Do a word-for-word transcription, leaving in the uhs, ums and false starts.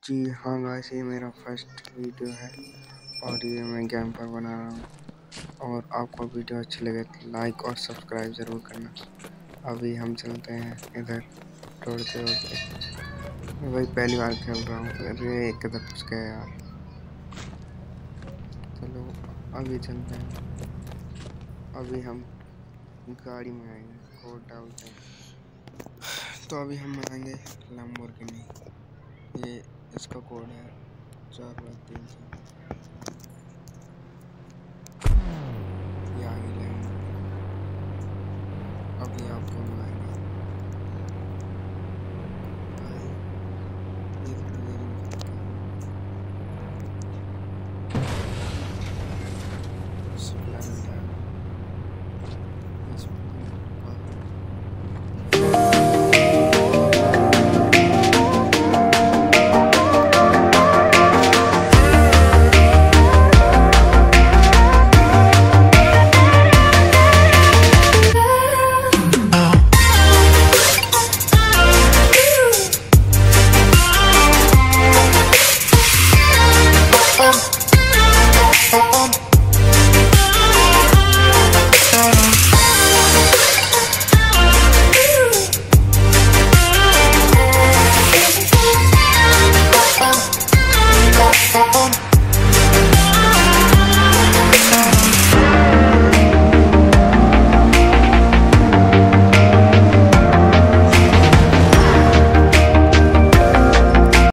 जी हाँ गाइस, ये मेरा फर्स्ट वीडियो है और ये मैं गेम पर बना रहा हूँ। और आपको वीडियो अच्छी लगे तो लाइक और सब्सक्राइब ज़रूर करना। अभी हम चलते हैं इधर तोड़ते होते। मैं भाई पहली बार खेल रहा हूँ। अरे एक कदम घुस गया यार। चलो अभी चलते हैं। अभी हम गाड़ी में आएंगे, कोड डालते हैं। तो अभी हम आएंगे लैम्बोर्गिनी। ये इसका कोड है चार लाख तीन सौ।